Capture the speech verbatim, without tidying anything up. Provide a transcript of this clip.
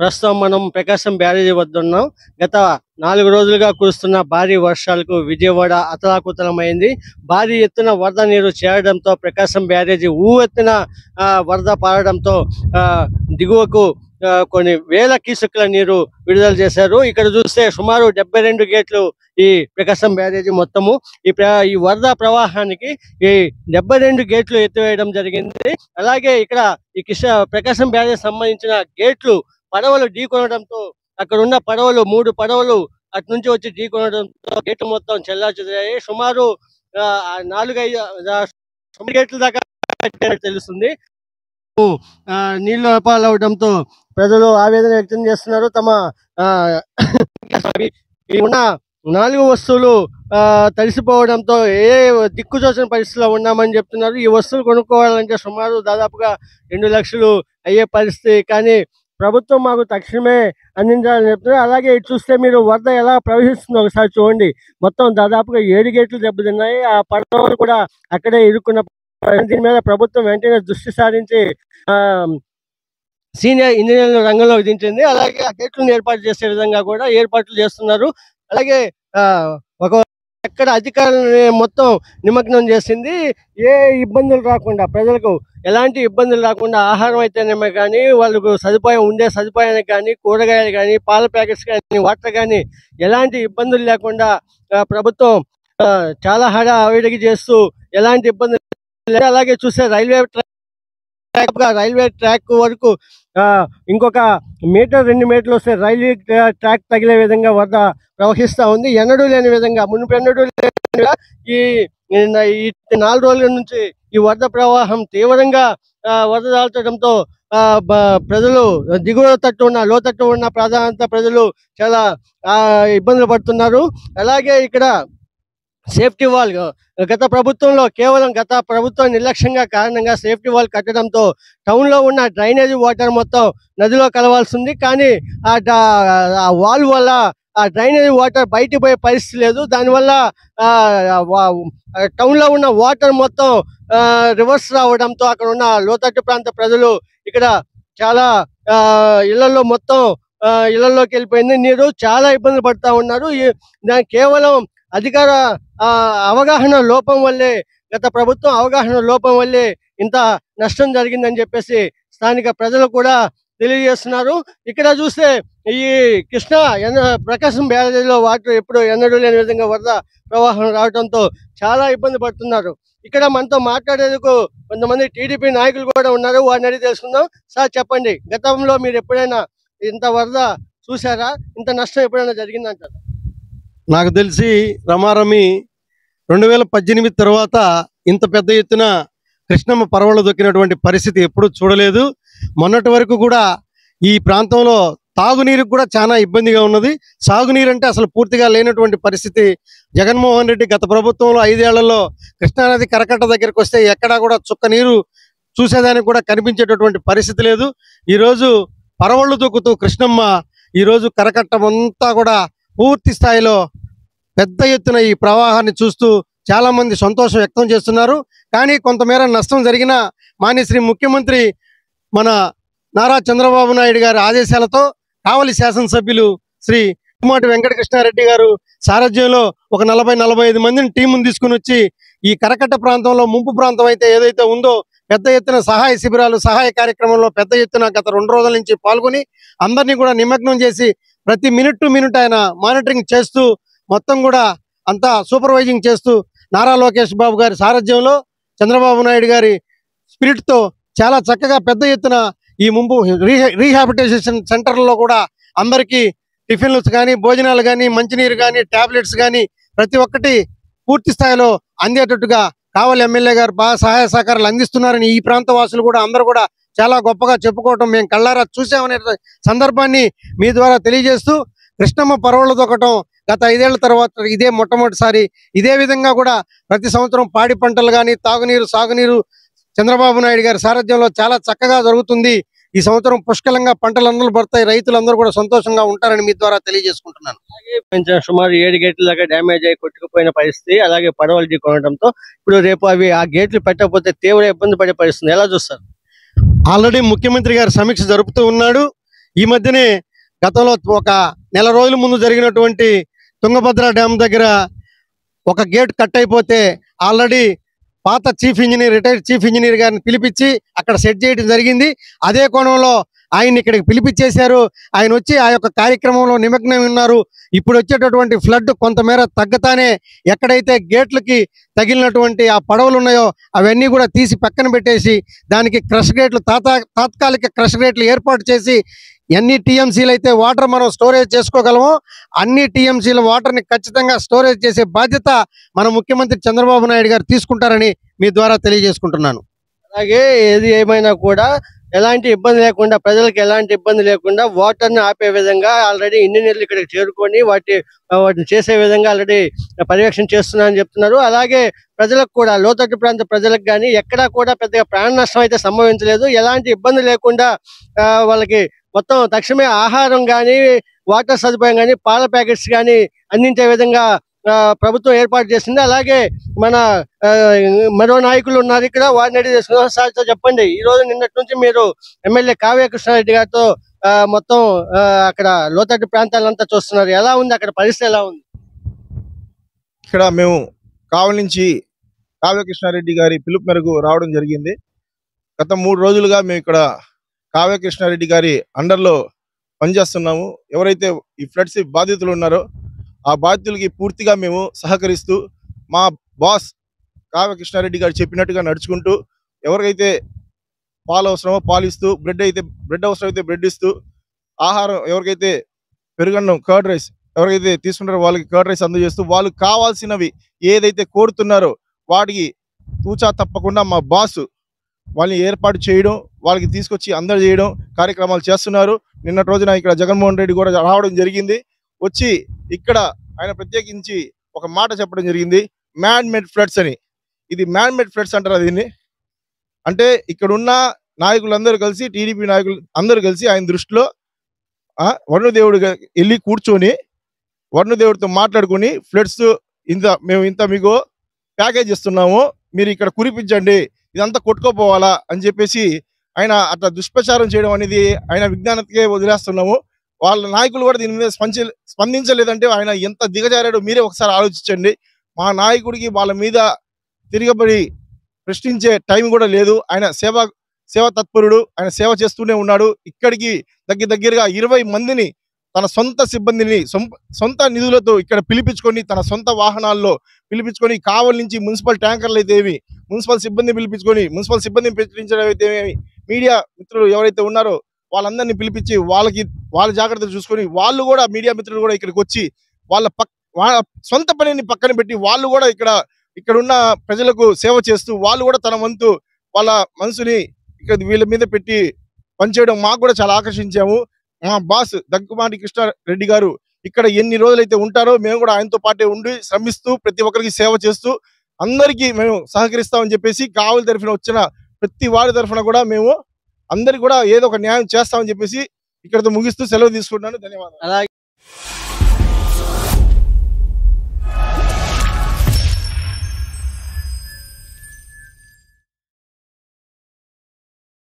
ప్రస్తుతం మనం ప్రకాశం బ్యారేజీ వద్ద ఉన్నాం. గత నాలుగు రోజులుగా కురుస్తున్న భారీ వర్షాలకు విజయవాడ అతలాకుతలమైంది. భారీ ఎత్తున వరద నీరు చేరడంతో ప్రకాశం బ్యారేజీ ఊవెత్తున ఆ, వరద పారడంతో ఆ, దిగువకు ఆ, కొన్ని వేల క్యూసెక్కుల నీరు విడుదల చేశారు. ఇక్కడ చూస్తే సుమారు డెబ్బై రెండు గేట్లు ఈ ప్రకాశం బ్యారేజీ మొత్తము. ఈ ప్ర ఈ వరద ప్రవాహానికి ఈ డెబ్బై రెండు గేట్లు ఎత్తివేయడం జరిగింది. అలాగే ఇక్కడ ఈ కిష ప్రకాశం బ్యారేజీ సంబంధించిన గేట్లు పడవలు ఢీకొనడంతో అక్కడ ఉన్న పడవలు మూడు పడవలు అటు నుంచి వచ్చి ఢీకొనడంతో గేట్లు మొత్తం చెల్లాచెదరయ్యాయి. సుమారు ఆ, నాలుగైదు ఆ, తొమ్మిది గేట్ల దాకా కట్టారని తెలుస్తుంది. ఆ, నీళ్లు పాలవడంతో ప్రజలు ఆవేదన వ్యక్తం చేస్తున్నారు. తమ ఆ, ఈ ఉన్న నాలుగు వస్తువులు ఆ, తడిసిపోవడంతో ఏ దిక్కు చూసిన పరిస్థితిలో ఉన్నామని చెప్తున్నారు. ఈ వస్తువులు కొనుక్కోవాలంటే సుమారు దాదాపుగా రెండు లక్షలు అయ్యే పరిస్థితి. కానీ ప్రభుత్వం మాకు తక్షణమే అందించాలని చెప్తున్నారు. అలాగే ఇటు చూస్తే మీరు వరద ఎలా ప్రవహిస్తుందో ఒకసారి చూడండి. మొత్తం దాదాపుగా ఏడు గేట్లు దెబ్బతిన్నాయి. ఆ పడవలు కూడా అక్కడే ఇరుక్కున్న. దీని మీద ప్రభుత్వం వెంటనే దృష్టి సారించి ఆ సీనియర్ ఇంజనీర్ల రంగంలోకి దించింది. అలాగే ఆ గేట్లను ఏర్పాటు చేసే విధంగా కూడా ఏర్పాట్లు చేస్తున్నారు. అలాగే ఆ ఒక ఎక్కడ అధికారులని మొత్తం నిమగ్నం చేసింది. ఏ ఇబ్బందులు రాకుండా ప్రజలకు ఎలాంటి ఇబ్బందులు రాకుండా ఆహారం అయితేనేమే కానీ వాళ్ళకు సదుపాయం ఉండే సదుపాయానికి కానీ కూరగాయలు కానీ పాల ప్యాకెట్స్ కానీ వాటర్ కానీ ఎలాంటి ఇబ్బందులు లేకుండా ఆ, ప్రభుత్వం ఆ, చాలా హడావిడిగా చేస్తూ ఎలాంటి ఇబ్బందులు లేదు. అలాగే చూస్తే రైల్వే ట్రాక్ రైల్వే ట్రాక్ వరకు ఆ, ఇంకొక మీటర్ రెండు మీటర్లు వస్తే రైల్వే ట్రా- ట్రాక్ తగిలే విధంగా వరద ప్రవహిస్తూ ఉంది. ఎన్నడూ లేని విధంగా మునుపు ఎన్నడూ లేని విధంగా ఈ ఈ నాలుగు రోజుల నుంచి ఈ వరద ప్రవాహం తీవ్రంగా ఆ, వరద దాల్చడంతో ఆ, బ- ప్రజలు దిగువ తట్టు ఉన్న లోతట్టు ఉన్న ప్రాధాన్యత ప్రజలు చాలా ఆ, ఇబ్బందులు పడుతున్నారు. అలాగే ఇక్కడ సేఫ్టీ వాల్ గత ప్రభుత్వంలో కేవలం గత ప్రభుత్వం నిర్లక్ష్యంగా కారణంగా సేఫ్టీ వాల్ కట్టడంతో టౌన్ లో ఉన్న డ్రైనేజీ వాటర్ మొత్తం నదిలో కలవాల్సి ఉంది. కానీ ఆ డా- ఆ వాల్ వల్ల ఆ డ్రైనేజీ వాటర్ బయటికి పోయే పరిస్థితి లేదు. దానివల్ల ఆ టౌన్ లో ఉన్న వాటర్ మొత్తం రివర్స్ రావడంతో అక్కడ ఉన్న లోతట్టు ప్రాంత ప్రజలు ఇక్కడ చాలా ఆ ఇళ్లలో మొత్తం ఆ ఇళ్లలోకి వెళ్ళిపోయింది నీరు. చాలా ఇబ్బందులు పడుతూ ఉన్నారు. ఈ- దాని కేవలం అధికార ఆ, అవగాహన లోపం వల్లే గత ప్రభుత్వం అవగాహన లోపం వల్లే ఇంత నష్టం జరిగిందని చెప్పేసి స్థానిక ప్రజలు కూడా తెలియజేస్తున్నారు. ఇక్కడ చూస్తే ఈ కృష్ణా ఎన్న ప్రకాశం బ్యారేజీలో వాటర్ ఎప్పుడు ఎన్నడూ లేని విధంగా వరద ప్రవాహం రావడంతో చాలా ఇబ్బంది పడుతున్నారు. ఇక్కడ మనతో మాట్లాడేందుకు కొంతమంది టీడీపీ నాయకులు కూడా ఉన్నారు. వారిని అడిగి తెలుసుకుందాం. సార్ చెప్పండి, గతంలో మీరు ఎప్పుడైనా ఇంత వరద చూసారా? ఇంత నష్టం ఎప్పుడైనా జరిగిందంటారా? నాకు తెలిసి రమారమి రెండు వేల పద్దెనిమిది తర్వాత ఇంత పెద్ద ఎత్తున కృష్ణమ్మ పరవళ్ళు దొక్కినటువంటి పరిస్థితి ఎప్పుడూ చూడలేదు. మొన్నటి వరకు కూడా ఈ ప్రాంతంలో తాగునీరుకు కూడా చాలా ఇబ్బందిగా ఉన్నది. సాగునీరు అంటే అసలు పూర్తిగా లేనటువంటి పరిస్థితి. జగన్మోహన్ రెడ్డి గత ప్రభుత్వంలో ఐదేళ్లలో కృష్ణానది కరకట్ట దగ్గరికి వస్తే ఎక్కడా కూడా చుక్క నీరు చూసేదానికి కూడా కనిపించేటటువంటి పరిస్థితి లేదు. ఈరోజు పరవళ్ళు దొక్కుతూ కృష్ణమ్మ ఈరోజు కరకట్టం అంతా కూడా పూర్తి స్థాయిలో పెద్ద ఎత్తున ఈ ప్రవాహాన్ని చూస్తూ చాలా మంది సంతోషం వ్యక్తం చేస్తున్నారు. కానీ కొంతమేర నష్టం జరిగిన మాన్యశ్రీ ముఖ్యమంత్రి మన నారా చంద్రబాబు నాయుడు గారి ఆదేశాలతో కావలి శాసనసభ్యులు శ్రీ కుమాటి వెంకటకృష్ణారెడ్డి గారు సారథ్యంలో ఒక నలభై నలభై ఐదు మందిని టీమును తీసుకుని వచ్చి ఈ కరకట్ట ప్రాంతంలో ముంపు ప్రాంతం అయితే ఏదైతే ఉందో పెద్ద ఎత్తున సహాయ శిబిరాలు సహాయ కార్యక్రమంలో పెద్ద ఎత్తున గత రెండు రోజుల నుంచి పాల్గొని అందరినీ కూడా నిమగ్నం చేసి ప్రతి మినిట్ టు మినిట్ ఆయన మానిటరింగ్ చేస్తూ మొత్తం కూడా అంతా సూపర్వైజింగ్ చేస్తూ నారా లోకేష్ బాబు గారి సారథ్యంలో చంద్రబాబు నాయుడు గారి స్పిరిట్ తో చాలా చక్కగా పెద్ద ఎత్తున ఈ ముంపు రీహాబిటేషన్ సెంటర్లలో కూడా అందరికీ టిఫిన్లు కానీ భోజనాలు కానీ మంచినీరు కానీ టాబ్లెట్స్ కానీ ప్రతి ఒక్కటి పూర్తి స్థాయిలో అందేటట్టుగా కావలి ఎమ్మెల్యే గారు బాగా సహాయ సహకారాలు అందిస్తున్నారని ఈ ప్రాంత వాసులు కూడా అందరూ కూడా చాలా గొప్పగా చెప్పుకోవటం మేము కళ్ళారా చూసామనే సందర్భాన్ని మీ ద్వారా తెలియజేస్తూ కృష్ణమ్మ పరవళ్ళు దొక్కటం గత ఐదేళ్ల తర్వాత ఇదే మొట్టమొదటిసారి. ఇదే విధంగా కూడా ప్రతి సంవత్సరం పాడి పంటలు కానీ తాగునీరు సాగునీరు చంద్రబాబు నాయుడు గారి సారథ్యంలో చాలా చక్కగా జరుగుతుంది. ఈ సంవత్సరం పుష్కలంగా పంటలందరూ పడతాయి, రైతులందరూ కూడా సంతోషంగా ఉంటారని మీ ద్వారా తెలియజేసుకుంటున్నాను. కొంచెం సుమారు ఏడు గేట్ల దాకా డ్యామేజ్ అయ్యి కొట్టుకుపోయిన పరిస్థితి. అలాగే పడవలు ఢీకొనడంతో ఇప్పుడు రేపు అవి ఆ గేట్లు పెట్టకపోతే తీవ్ర ఇబ్బంది పడే పరిస్థితి. ఎలా చూస్తారు? ఆల్రెడీ ముఖ్యమంత్రి గారు సమీక్ష జరుపుతూ ఉన్నాడు. ఈ మధ్యనే గతంలో ఒక నెల రోజుల ముందు జరిగినటువంటి తుంగభద్ర డ్యామ్ దగ్గర ఒక గేట్ కట్ అయిపోతే ఆల్రెడీ పాత chief engineer retired chief engineer గారిని పిలిపించి అక్కడ సెట్ చేయడం జరిగింది. అదే కోణంలో ఆయన ఇక్కడికి పిలిపించేశారు. ఆయన వచ్చి ఆ యొక్క కార్యక్రమంలో నిమగ్నం ఉన్నారు. ఇప్పుడు వచ్చేటటువంటి ఫ్లడ్ కొంతమేర తగ్గతానే ఎక్కడైతే గేట్లకి తగిలినటువంటి ఆ పడవలు ఉన్నాయో అవన్నీ కూడా తీసి పక్కన పెట్టేసి దానికి క్రష్ గేట్లు తాతా తాత్కాలిక క్రష్ గేట్లు ఏర్పాటు చేసి ఎన్ని టీఎంసీలు అయితే వాటర్ మనం స్టోరేజ్ చేసుకోగలమో అన్ని టీఎంసీల వాటర్ని ఖచ్చితంగా స్టోరేజ్ చేసే బాధ్యత మన ముఖ్యమంత్రి చంద్రబాబు నాయుడు గారు తీసుకుంటారని మీ ద్వారా తెలియజేసుకుంటున్నాను. అలాగే ఏది ఏమైనా కూడా ఎలాంటి ఇబ్బంది లేకుండా ప్రజలకు ఎలాంటి ఇబ్బంది లేకుండా వాటర్ని ఆపే విధంగా ఆల్రెడీ ఇంజనీర్లు ఇక్కడికి చేరుకొని వాటి వాటిని చేసే విధంగా ఆల్రెడీ పర్యవేక్షణ చేస్తున్నారని చెప్తున్నారు. అలాగే ప్రజలకు కూడా లోతట్టు ప్రాంత ప్రజలకు కానీ ఎక్కడా కూడా పెద్దగా ప్రాణ నష్టం అయితే సంభవించలేదు. ఎలాంటి ఇబ్బంది లేకుండా వాళ్ళకి మొత్తం తక్షణమే ఆహారం కానీ వాటర్ సదుపాయం కానీ పాల ప్యాకెట్స్ కానీ అందించే విధంగా ప్రభుత్వం ఏర్పాటు చేసింది. అలాగే మన మరో నాయకులు ఉన్నారు ఇక్కడ, వారిని అడిగి చేసుకున్నాం. సార్ సార్ చెప్పండి, ఈ రోజు నిన్నటి నుంచి మీరు ఎమ్మెల్యే కావ్య కృష్ణారెడ్డి గారితో మొత్తం అక్కడ లోతట్టు ప్రాంతాలంతా చూస్తున్నారు. ఎలా ఉంది అక్కడ పరిస్థితి, ఎలా ఉంది? ఇక్కడ మేము కావలి నుంచి కావ్య కృష్ణారెడ్డి గారి పిలుపు మేరకు రావడం జరిగింది. గత మూడు రోజులుగా మేము ఇక్కడ కావ్య కృష్ణారెడ్డి గారి అండర్లో పనిచేస్తున్నాము. ఎవరైతే ఈ ఫ్లడ్స్ బాధితులు ఉన్నారో ఆ బాధితులకి పూర్తిగా మేము సహకరిస్తూ మా బాస్ కావ్య కృష్ణారెడ్డి గారు చెప్పినట్టుగా నడుచుకుంటూ ఎవరికైతే పాలు అవసరమో పాలు ఇస్తూ, బ్రెడ్ అయితే బ్రెడ్ అవసరం అయితే బ్రెడ్ ఇస్తూ, ఆహారం ఎవరికైతే పెరుగన్నం కర్డ్ రైస్ ఎవరికైతే తీసుకుంటారో వాళ్ళకి కర్డ్ రైస్ అందజేస్తూ వాళ్ళకి కావాల్సినవి ఏదైతే కోరుతున్నారో వాటికి తూచా తప్పకుండా మా బాసు వాళ్ళని ఏర్పాటు చేయడం, వాళ్ళకి తీసుకొచ్చి అందజేయడం కార్యక్రమాలు చేస్తున్నారు. నిన్నటి రోజున ఇక్కడ జగన్మోహన్ రెడ్డి కూడా రావడం జరిగింది. వచ్చి ఇక్కడ ఆయన ప్రత్యేకించి ఒక మాట చెప్పడం జరిగింది, మ్యాన్ మేడ్ ఫ్లడ్స్ అని. ఇది మ్యాన్ మేడ్ ఫ్లడ్స్ అంటారు దీన్ని. అంటే ఇక్కడున్న నాయకులందరూ కలిసి, టీడీపీ నాయకులు అందరూ కలిసి ఆయన దృష్టిలో వరుణదేవుడు వెళ్ళి కూర్చొని వరుణదేవుడితో మాట్లాడుకుని ఫ్లడ్స్ ఇంత మేము ఇంత మీకు ప్యాకేజ్ ఇస్తున్నాము, మీరు ఇక్కడ కురిపించండి, ఇదంతా కొట్టుకోపోవాలా అని చెప్పేసి ఆయన అట్లా దుష్ప్రచారం చేయడం అనేది ఆయన విజ్ఞానతకే వదిలేస్తున్నాము. వాళ్ళ నాయకులు కూడా దీని మీద స్పంది స్పందించలేదంటే ఆయన ఎంత దిగజారాడో మీరే ఒకసారి ఆలోచించండి. మా నాయకుడికి వాళ్ళ మీద తిరగబడి ప్రశ్నించే టైం కూడా లేదు. ఆయన సేవ సేవ తత్పరుడు, ఆయన సేవ చేస్తూనే ఉన్నాడు. ఇక్కడికి దగ్గర దగ్గరగా ఇరవై మందిని తన సొంత సిబ్బందిని సొంత నిధులతో ఇక్కడ పిలిపించుకొని తన సొంత వాహనాల్లో పిలిపించుకొని కావలి నుంచి మున్సిపల్ ట్యాంకర్లు అయితే ఏమి మున్సిపల్ సిబ్బంది పిలిపించుకొని మున్సిపల్ సిబ్బందిని పెట్టించడం అయితే ఏమి మీడియా మిత్రులు ఎవరైతే ఉన్నారో వాళ్ళందరినీ పిలిపించి వాళ్ళకి వాళ్ళ జాగ్రత్తలు చూసుకొని వాళ్ళు కూడా మీడియా మిత్రులు కూడా ఇక్కడికి వచ్చి వాళ్ళ పక్ వాళ్ళ సొంత పనిని పక్కన పెట్టి వాళ్ళు కూడా ఇక్కడ ఇక్కడ ఉన్న ప్రజలకు సేవ చేస్తూ వాళ్ళు కూడా తన వంతు వాళ్ళ మనసుని ఇక్కడ వీళ్ళ మీద పెట్టి పనిచేయడం మాకు కూడా చాలా ఆకర్షించాము. మా బాస్ దగ్గుమాటి కృష్ణారెడ్డి గారు ఇక్కడ ఎన్ని రోజులైతే ఉంటారో మేము కూడా ఆయనతో పాటే ఉండి శ్రమిస్తూ ప్రతి ఒక్కరికి సేవ చేస్తూ అందరికీ మేము సహకరిస్తామని చెప్పేసి కావలి తరఫున వచ్చిన ప్రతి వారి తరఫున కూడా మేము అందరికి కూడా ఏదో ఒక న్యాయం చేస్తామని చెప్పేసి ఇక్కడతో ముగిస్తూ సెలవు తీసుకుంటున్నాను. ధన్యవాదాలు.